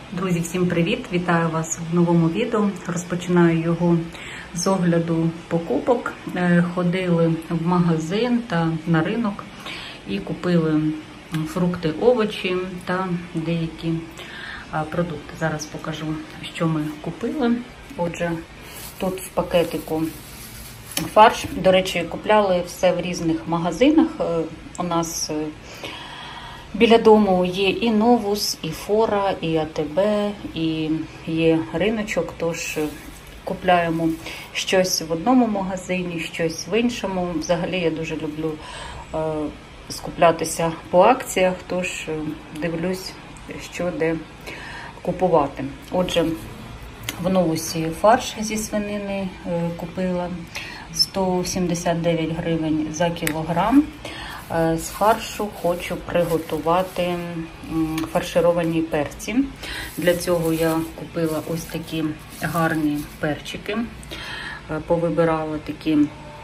Друзі, всім привіт! Вітаю вас в новому відео. Розпочинаю його з огляду покупок. Ходили в магазин та на ринок і купили фрукти, овочі та деякі продукти. Зараз покажу, що ми купили. Отже, тут в пакетику фарш. До речі, купляли все в різних магазинах. У нас біля дому є і Новус, і Фора, і АТБ, і є риночок, тож купляємо щось в одному магазині, щось в іншому. Взагалі я дуже люблю скуплятися по акціях, тож дивлюсь, що де купувати. Отже, в Новусі фарш зі свинини купила 179 гривень за кілограм. З фаршу хочу приготувати фаршировані перці. Для цього я купила ось такі гарні перчики. Повибирала такі,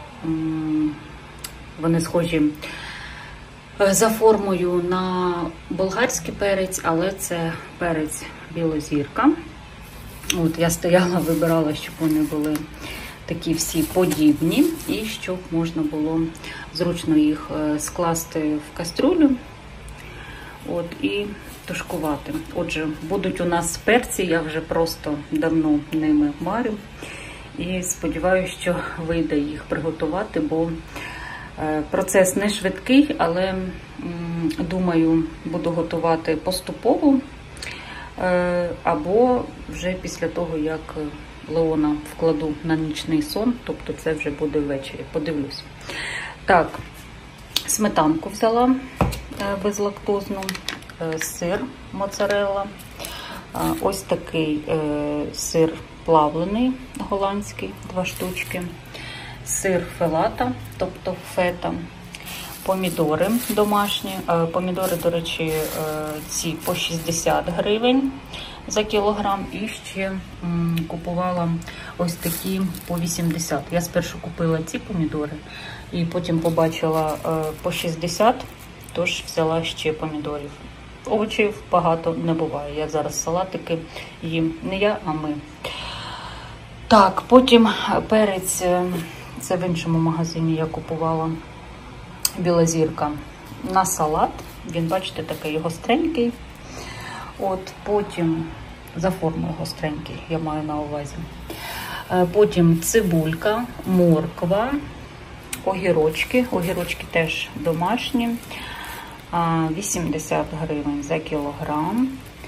вони схожі за формою на болгарський перець, але це перець білозірка. От я стояла, вибирала, щоб вони були такі всі подібні, і щоб можна було зручно їх скласти в кастрюлю і тушкувати. Отже, будуть у нас перці, я вже просто давно ними марю. І сподіваюся, що вийде їх приготувати, бо процес не швидкий, але, думаю, буду готувати поступово, або вже після того, як Леона вкладу на нічний сон, тобто це вже буде ввечері, подивлюсь. Так, сметанку взяла безлактозну, сир моцарелла, ось такий сир плавлений голландський, 2 штучки, сир фелата, тобто фета, помідори домашні, помідори, до речі, ці по 60 гривень за кілограм, і ще купувала ось такі по 80. Я спершу купила ці помідори, і потім побачила по 60, тож взяла ще помідорів. Овочів багато не буває. Я зараз салатики їм, не я, а ми. Так, потім перець, це в іншому магазині я купувала, білозірка, на салат. Він, бачите, такий гостренький. Потім, за формою гостренький, я маю на увазі. Потім цибулька, морква, огірочки. Огірочки теж домашні. 80 гривень за кілограм.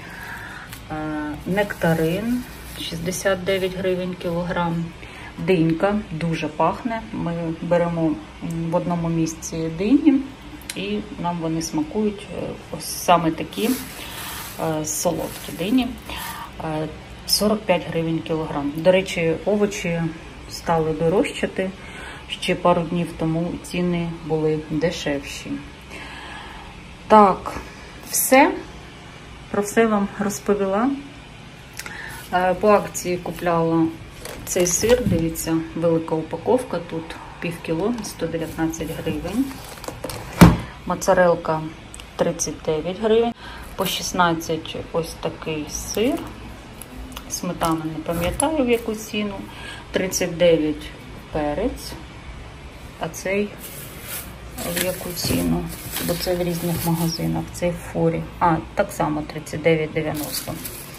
Нектарин, 69 гривень кілограм. Динька, дуже пахне. Ми беремо в одному місці дині, і нам вони смакують. Ось саме такі солодкі дині. 45 гривень кілограм. До речі, овочі стали дорожчати. Ще пару днів тому ціни були дешевші. Так, все. Про все вам розповіла. По акції купляла цей сир, дивіться, велика упаковка, тут пів кіло, 119 гривень. Моцарелка 39 гривень. По 16 ось такий сир. Сметана не пам'ятаю в яку ціну. 39 перець. А цей в яку ціну? Бо це в різних магазинах. Цей в Форі. Так само 39,90.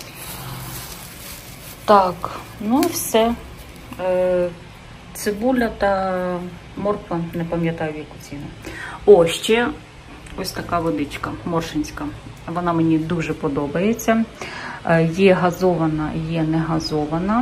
Так, ну і все. Цибуля та морква, не пам'ятаю в яку ціну. Ще ось така водичка, моршинська. Вона мені дуже подобається. Є газована, є не газована.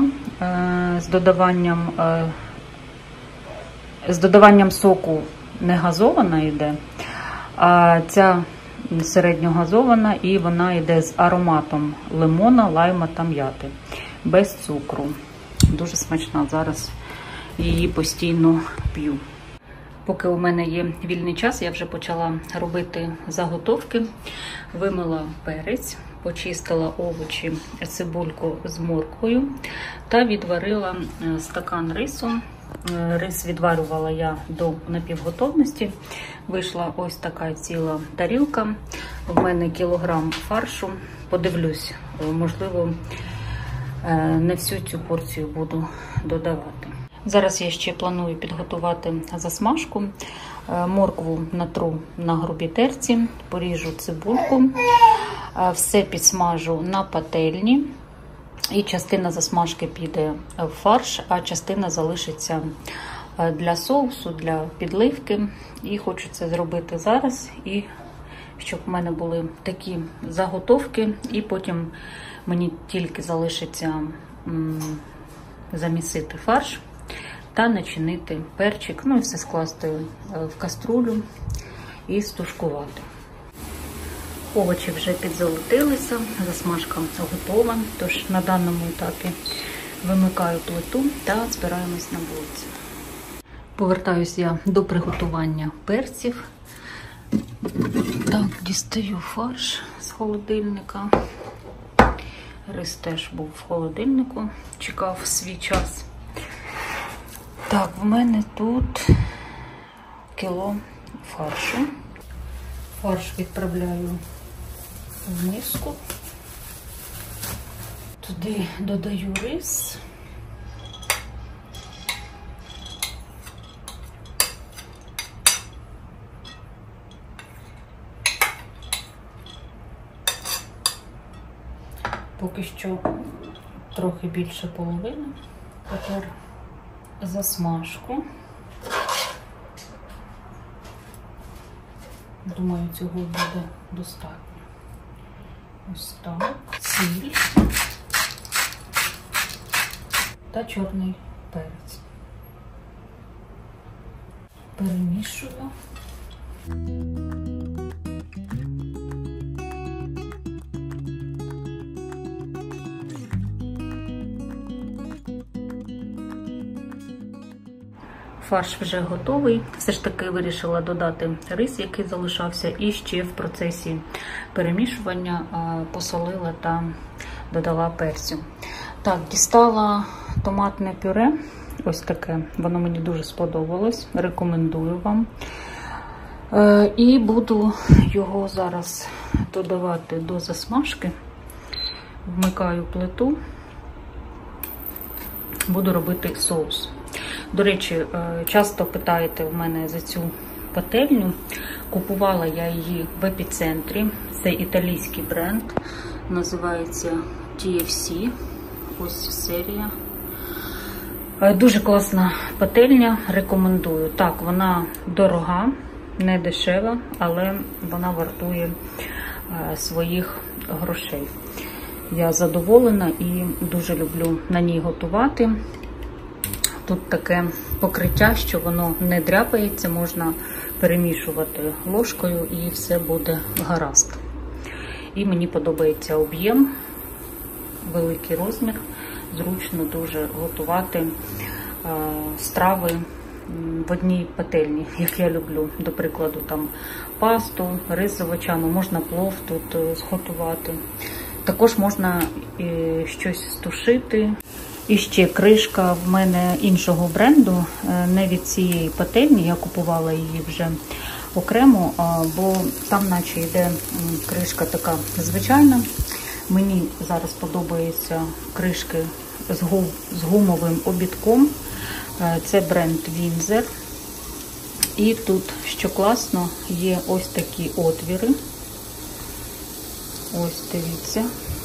З додаванням соку не газована йде, а ця середньогазована, і вона йде з ароматом лимона, лайма та м'яти. Без цукру. Дуже смачна. Зараз її постійно п'ю. Поки у мене є вільний час, я вже почала робити заготовки. Вимила перець, почистила овочі, цибульку з морквою та відварила стакан рису. Рис відварювала я до напівготовності. Вийшла ось така ціла тарілка. У мене кілограм фаршу. подивлюсь, можливо, не всю цю порцію буду додавати. Зараз я ще планую підготувати засмажку. Моркву натру на грубій терці, поріжу цибульку, все підсмажу на пательні. І частина засмажки піде в фарш, а частина залишиться для соусу, для підливки. І хочу це зробити зараз, і щоб в мене були такі заготовки, і потім мені тільки залишиться замісити фарш та начинити перчик, ну і все скласти в каструлю і стушкувати. Овочі вже підзолотилися, засмажка готова, тож на даному етапі вимикаю плиту та збираємось на вулицю. Повертаюсь я до приготування перців. Так, дістаю фарш з холодильника. Рис теж був в холодильнику, чекав свій час. Так, в мене тут кіло фаршу. Фарш відправляю в миску. Туди додаю рис. Поки що трохи більше половини. Тепер засмажку. Думаю, цього буде достатньо. Ось так. Сіль та чорний перець. Перемішую. Фарш вже готовий. Все ж таки вирішила додати рис, який залишався, і ще в процесі перемішування посолила та додала перцю. Так, дістала томатне пюре. Ось таке. Воно мені дуже сподобалось. Рекомендую вам. І буду його зараз додавати до засмажки. Вмикаю плиту. Буду робити соус. До речі, часто питаєте в мене за цю пательню. Купувала я її в епіцентрі. Це італійський бренд. Називається TFC. Ось серія. Дуже класна пательня. Рекомендую. Так, вона дорога, не дешева, але вона вартує своїх грошей. Я задоволена і дуже люблю на ній готувати. Тут таке покриття, що воно не дряпається, можна перемішувати ложкою і все буде гаразд. І мені подобається об'єм, великий розмір, зручно дуже готувати страви в одній пательні, як я люблю. До прикладу, там пасту, рис з овочами, можна плов тут зготувати. Також можна щось стушити. І ще кришка в мене іншого бренду, не від цієї пательні, я купувала її вже окремо, бо там наче йде кришка така звичайна. Мені зараз подобаються кришки з гумовим обідком, це бренд Windsor. І тут, що класно, є ось такі отвіри, ось дивіться.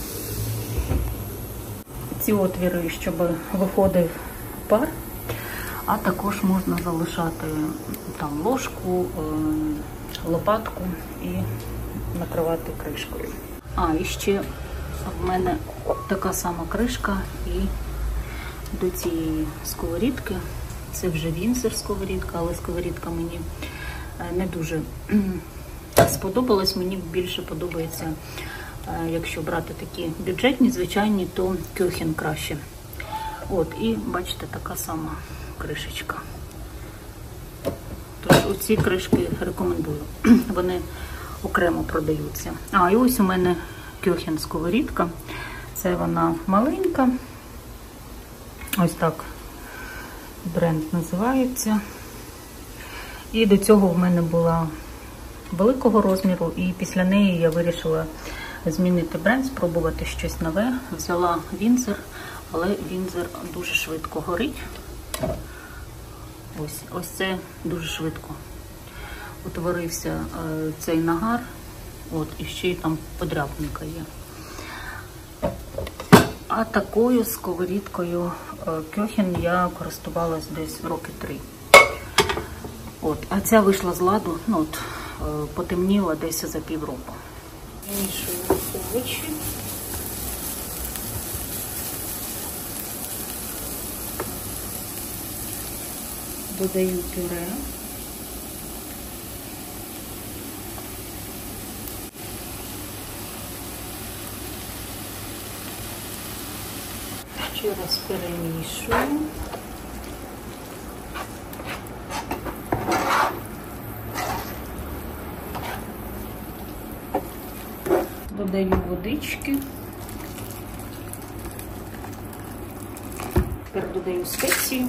Ці отвіри, щоб виходив пар, а також можна залишати там ложку, лопатку і накривати кришкою. І ще в мене така сама кришка і до цієї сковорідки. Це вже Windsor сковорідка, але сковорідка мені не дуже сподобалась. Мені більше подобається, якщо брати такі бюджетні, звичайні, то Köchen краще. От, і бачите, така сама кришечка. Тож оці кришки рекомендую. Вони окремо продаються. І ось у мене Köchen сковорідка. Це вона маленька. Ось так бренд називається. І до цього в мене була великого розміру, і після неї я вирішила змінити бренд, спробувати щось нове. Взяла Віндзор, але Віндзор дуже швидко горить. Ось це дуже швидко утворився цей нагар. От, і ще й там подряпинка є. А такою сковорідкою Кьохен я користувалась десь роки 3. От, а ця вийшла з ладу, ну от, потемніла десь за півроку. Вимішую овочі. Додаю пюре. Ще раз перемішую. Додаю водички. Тепер додаю спеції.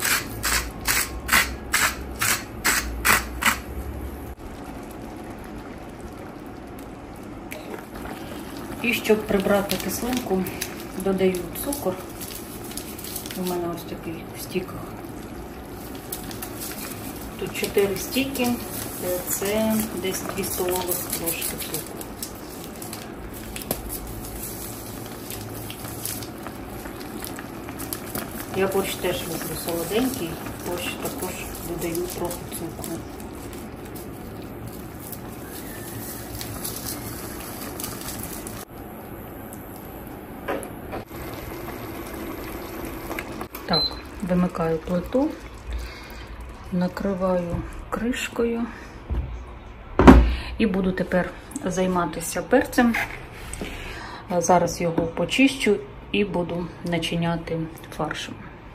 І щоб прибрати кислинку, додаю цукор. У мене ось такий в стіках. Тут 4 стіки, це десь 2 столових ложки цукру. Я борщ теж люблю солоденький, борщ також додаю трохи цукру. Так, вимикаю плиту, накриваю кришкою і буду тепер займатися перцем. Зараз його почищу і буду начиняти фаршем.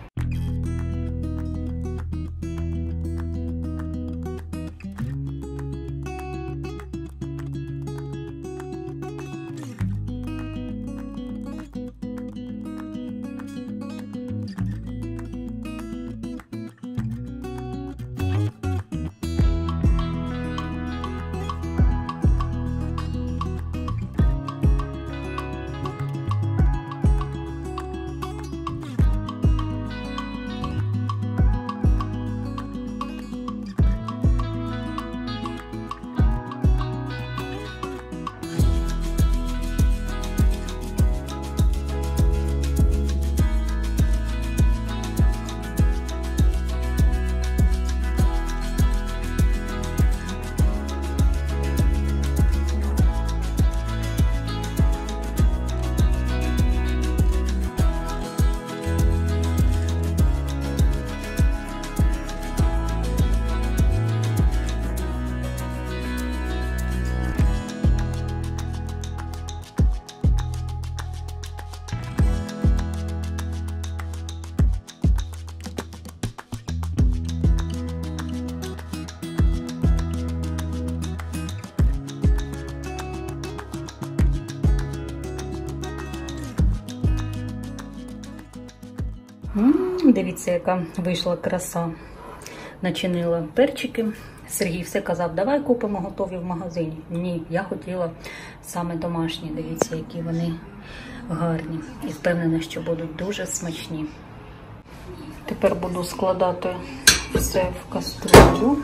Дивіться, яка вийшла краса. Начинила перчики. Сергій все казав, давай купимо готові в магазині. Ні, я хотіла саме домашні. Дивіться, які вони гарні. І впевнена, що будуть дуже смачні. Тепер буду складати все в каструлю.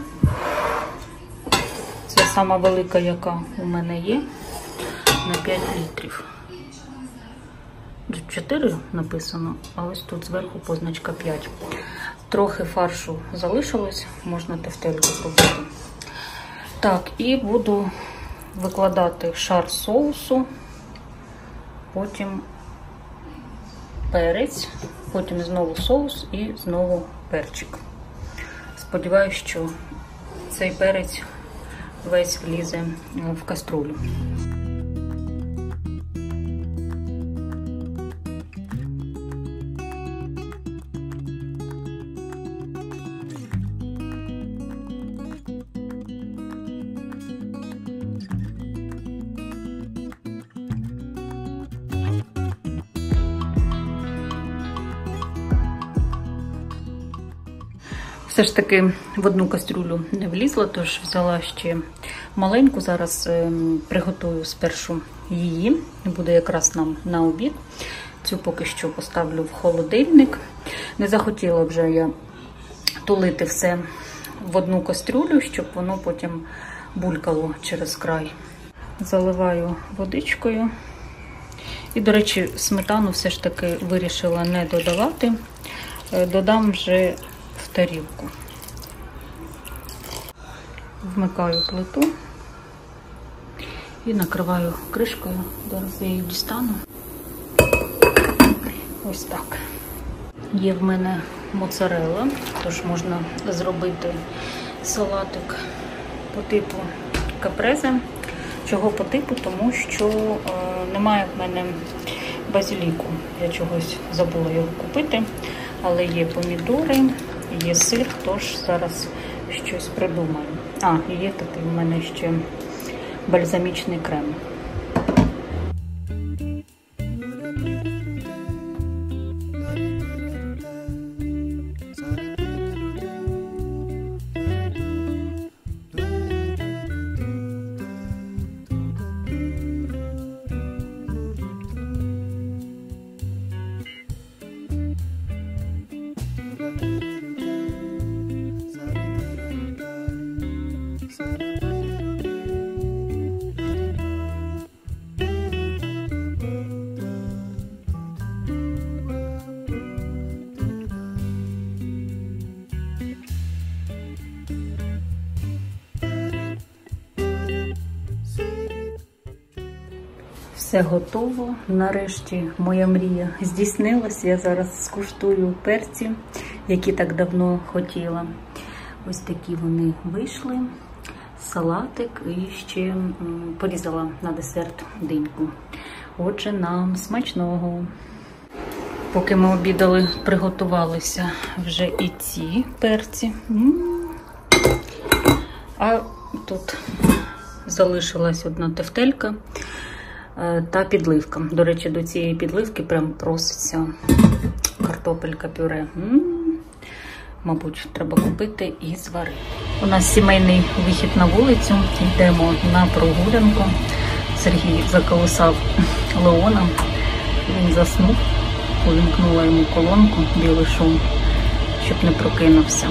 Це сама велика, яка у мене є, на 5 літрів. 4 написано, а ось тут зверху позначка 5. Трохи фаршу залишилось, можна тефтельку зробити. Так, і буду викладати шар соусу, потім перець, потім знову соус і знову перчик. Сподіваюсь, що цей перець весь влізе в каструлю. Все ж таки в одну кастрюлю не влізла, тож взяла ще маленьку. Зараз приготую спершу її. Буде якраз нам на обід. Цю поки що поставлю в холодильник. Не захотіла вже я тулити все в одну кастрюлю, щоб воно потім булькало через край. Заливаю водичкою. І, до речі, сметану все ж таки вирішила не додавати. Додам вже в тарілку. Вмикаю плиту і накриваю кришкою. Зараз я її дістану. Ось так. Є в мене моцарелла, тож можна зробити салатик по типу капрезе. Чого по типу? Тому що немає в мене базиліку. Я чогось забула його купити. Але є помідори, є сир, тож зараз щось придумаю. А, і є такий в мене ще бальзамічний крем. Все готово. Нарешті моя мрія здійснилась. Я зараз скуштую перці, які так давно хотіла. Ось такі вони вийшли. Салатик і ще порізала на десерт диньку. Отже, нам смачного. Поки ми обідали, приготувалися вже і ці перці. А тут залишилась одна тефтелька та підливка. До речі, до цієї підливки прям проситься картопелька пюре. Мабуть, треба купити і зварити. У нас сімейний вихід на вулицю. Йдемо на прогулянку. Сергій заколисав Леона. Він заснув. Увімкнула йому колонку, білий шум, щоб не прокинувся.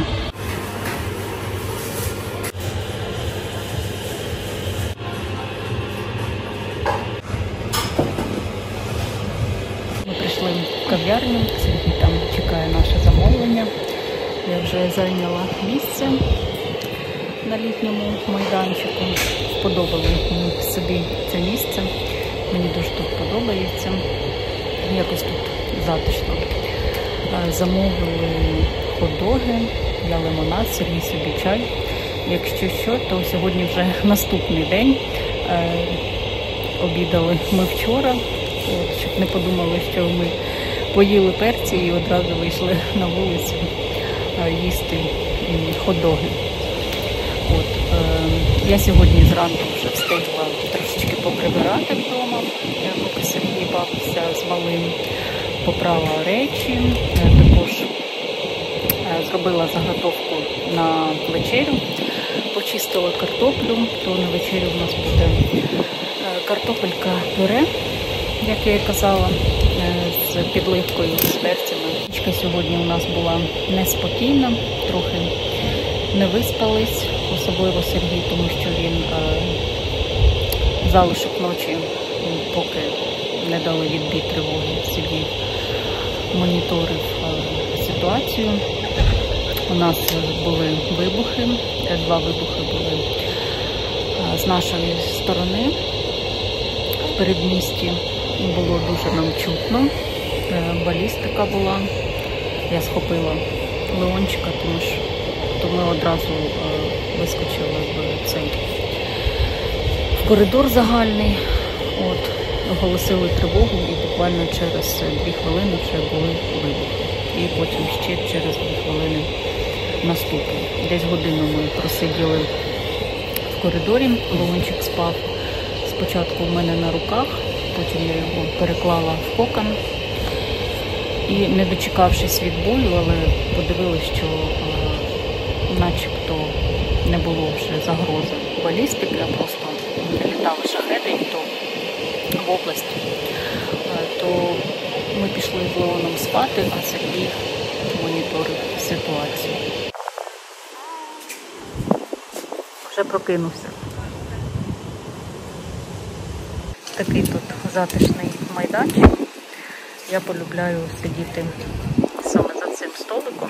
Ми прийшли в кав'ярню, Сергій там чекає наше замовлення. Я вже зайняла місце на літньому майданчику. Сподобали собі це місце. Мені дуже тут подобається. Якось тут затишно. Замовили хот-доги, я лимонад, Сергій собі чай. Якщо що, то сьогодні вже наступний день. Обідали ми вчора, щоб не подумали, що ми поїли перці і одразу вийшли на вулицю їсти хот-доги. Я сьогодні зранку вже встигла трошечки поприбирати вдома, поки Сергій бавився з малим, поправила речі, також зробила заготовку на вечерю, почистила картоплю, то на вечерю у нас буде картопелька пюре, як я і казала, з підливкою, з перцями. Нічка сьогодні у нас була неспокійна, трохи не виспались, особливо Сергій, тому що він залишок ночі, поки не дали відбій тривоги, Сергій моніторив ситуацію. У нас були вибухи, 2 вибухи були з нашої сторони. В передмісті було дуже нам чутно, балістика була. Я схопила Леончика, то ми одразу вискочили в коридор загальний. Оголосили тривогу і буквально через 2 хвилини вже були вибухи. І потім ще через 2 хвилини наступили. Десь годину ми просиділи в коридорі, Леончик спав спочатку в мене на руках, потім я його переклала в кокон. І не дочекавшись від болю, але подивилися, що начебто не було вже загрози балістики, а просто літали шахеди, і то в область, то ми пішли з Леоном спати, а Сергій моніторив ситуацію. Вже прокинувся. Такий тут затишний майданчик. Я полюбляю сидіти саме за цим столиком.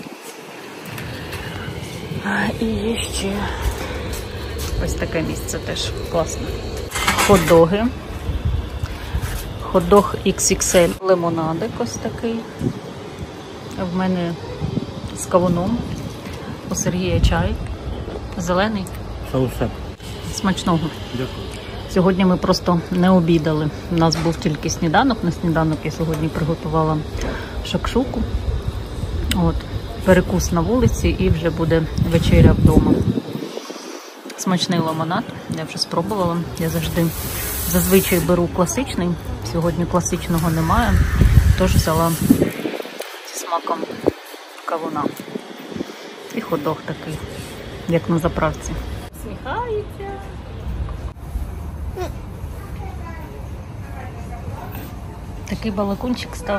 І є ще ось таке місце теж класне. Хот-доги. Хот-дог XXL. Лимонадик ось такий. В мене з кавуном. У Сергія чай. Зелений. Соусеп. Смачного. Дякую. Сьогодні ми просто не обідали. У нас був тільки сніданок. На сніданок я сьогодні приготувала шакшуку. Перекус на вулиці і вже буде вечеря вдома. Смачний лимонад. Я вже спробувала. Я зазвичай беру класичний. Сьогодні класичного немає. Тож взяла зі смаком кавуна. І хот-дог такий, як на заправці. Сміхається. Такий балакунчик став.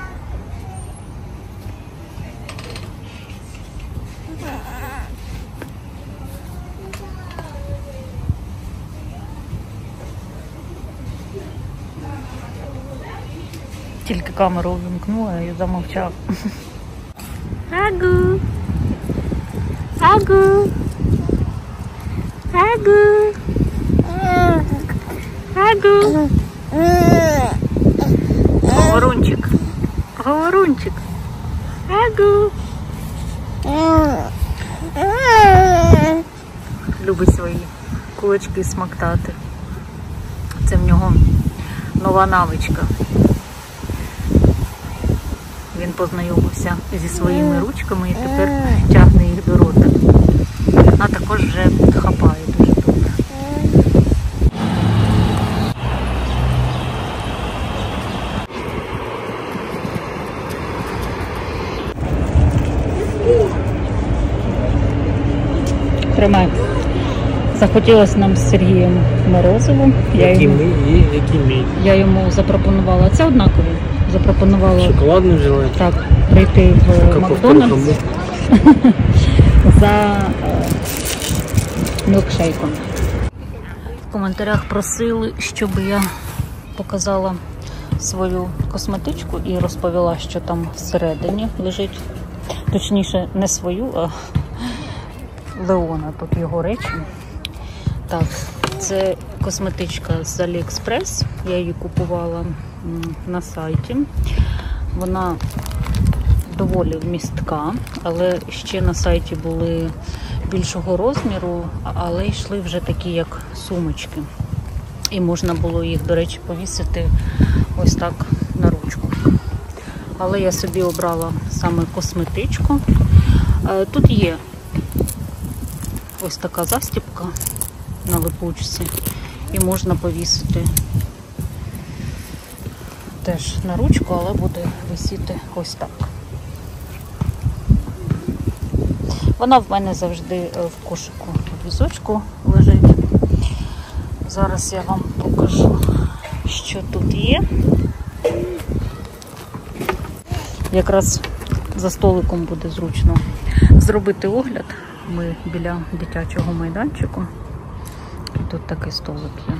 Тільки камеру увімкнула і замовчав. Агу! Агу! Агу! Агу! Говорунчик! Говорунчик! Агу! Любить свої кулачки смоктати. Це в нього нова навичка. Він познайомився зі своїми ручками і тепер тягне їх до рота. А також вже хапає дуже добре. Тримай. Захотілося нам з Сергієм морозиво. Я йому запропонувала. Це однакові. Запропонувала. Шоколадний взяла? Так, прийти в Макдональдс за мілкшейком. В коментарях просили, щоб я показала свою косметичку і розповіла, що там всередині лежить. Точніше, не свою, а Леона, тут його речі. Так, це косметичка з AliExpress. Я її купувала на сайті. Вона доволі вмістка, але ще на сайті були більшого розміру, але йшли вже такі, як сумочки. І можна було їх, до речі, повісити ось так на ручку. Але я собі обрала саме косметичку. Тут є ось така застібка на липучці, і можна повісити теж на ручку, але буде висіти ось так. Вона в мене завжди в кошику в візочку лежить. Зараз я вам покажу, що тут є. Якраз за столиком буде зручно зробити огляд. Ми біля дитячого майданчику. І тут такий столик є.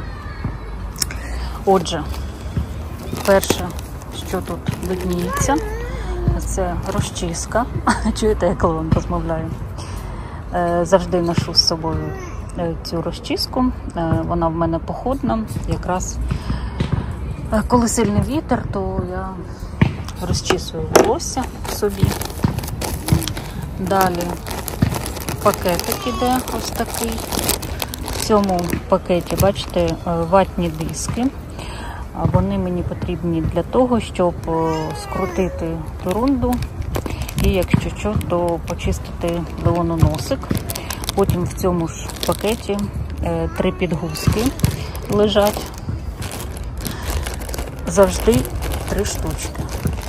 Отже, перше, що тут видніється, це розчіска. Чуєте, як Леон розмовляє? Завжди ношу з собою цю розчіску. Вона в мене походна. Якраз коли сильний вітер, то я розчісую волосся собі. Далі пакетик іде ось такий. В цьому пакеті, бачите, ватні диски. Вони мені потрібні для того, щоб скрутити турунду і, якщо що, то почистити Леону носик. Потім в цьому ж пакеті 3 підгузки лежать. Завжди 3 штучки.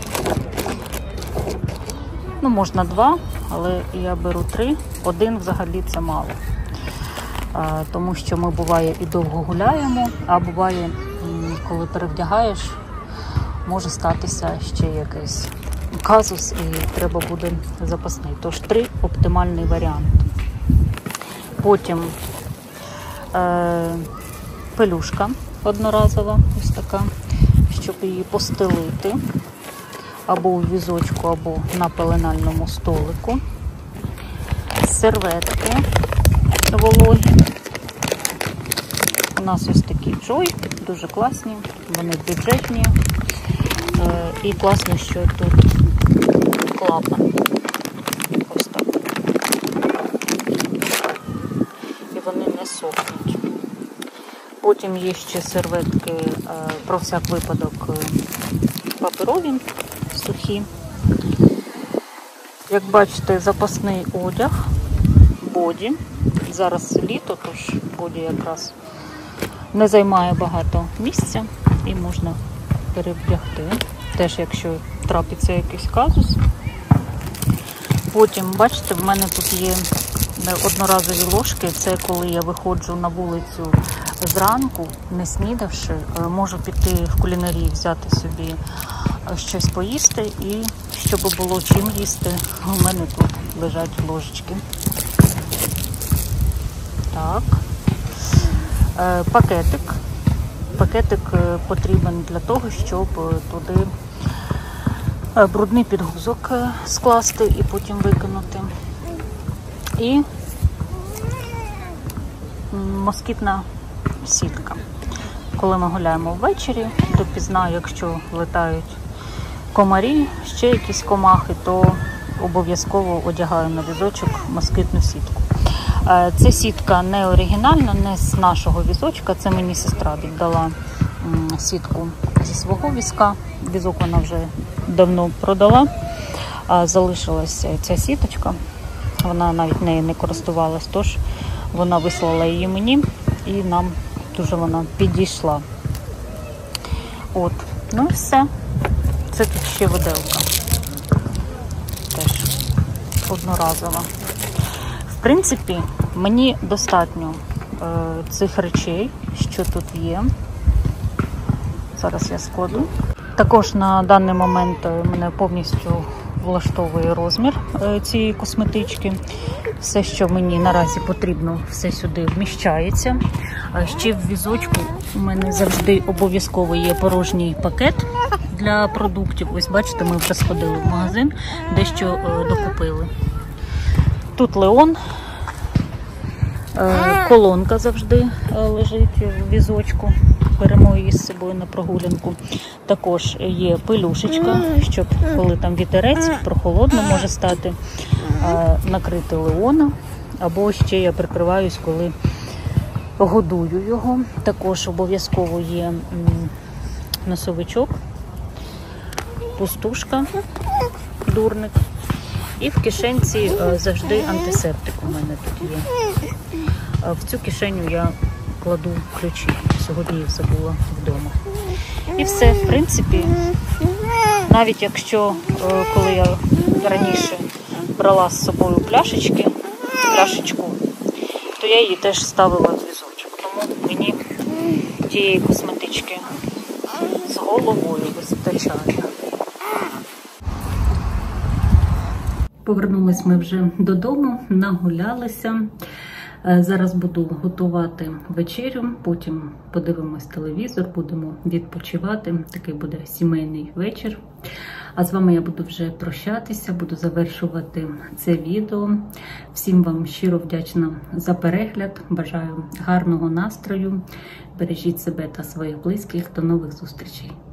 Ну, можна 2, але я беру 3. 1 взагалі це мало. Тому що ми, буває, і довго гуляємо, а буває, коли перевдягаєш, може статися ще якийсь казус і треба буде запасний. Тож 3 оптимальний варіант. Потім пелюшка одноразова, ось така, щоб її постелити або у візочку, або на пеленальному столику. Серветки вологі. У нас ось такі Joy, дуже класні, вони бюджетні. І класно, що тут клапан. Ось так. І вони не сохнуть. Потім є ще серветки, про всяк випадок, паперові, сухі. Як бачите, запасний одяг, боді. Зараз літо, тож боді якраз не займає багато місця і можна перевдягти. Теж, якщо трапиться якийсь казус. Потім, бачите, в мене тут є одноразові ложки. Це коли я виходжу на вулицю зранку, не снідавши, можу піти в кулінарії, взяти собі щось поїсти і щоб було чим їсти, у мене тут лежать ложечки. Так. Пакетик. Пакетик потрібен для того, щоб туди брудний підгузок скласти і потім викинути. І москітна сітка. Коли ми гуляємо ввечері, допізна, якщо летають комарі, ще якісь комахи, то обов'язково одягаю на візочок москітну сітку. Ця сітка не оригінальна, не з нашого візочка, це мені сестра віддала сітку зі свого візка. Візок вона вже давно продала, а залишилася ця сіточка. Вона навіть нею не користувалась, тож вона вислала її мені і нам дуже вона підійшла. От, ну і все. Це тут ще виделка. Теж одноразова. В принципі, мені достатньо цих речей, що тут є. Зараз я складу. Також на даний момент мене повністю влаштовує розмір цієї косметички. Все, що мені наразі потрібно, все сюди вміщається. Ще в візочку у мене завжди обов'язково є порожній пакет для продуктів. Ось бачите, ми вже сходили в магазин, дещо докупили. Тут Леон, колонка завжди лежить в візочку. Беремо її з собою на прогулянку. Також є пелюшечка, щоб коли там вітерець, прохолодно може стати, накрити Леона. Або ще я прикриваюсь, коли годую його. Також обов'язково є носовичок, пустушка, дурник. І в кишенці завжди антисептик у мене тут є. В цю кишеню я кладу ключі. Сьогодні їх забула вдома. І все, в принципі, навіть якщо, коли я раніше брала з собою пляшечку, то я її теж ставила в візочок. Тому мені тієї косметички з головою вистачає. Повернулись ми вже додому, нагулялися. Зараз буду готувати вечерю, потім подивимось телевізор, будемо відпочивати. Такий буде сімейний вечір. А з вами я буду вже прощатися, буду завершувати це відео. Всім вам щиро вдячна за перегляд. Бажаю гарного настрою. Бережіть себе та своїх близьких. До нових зустрічей.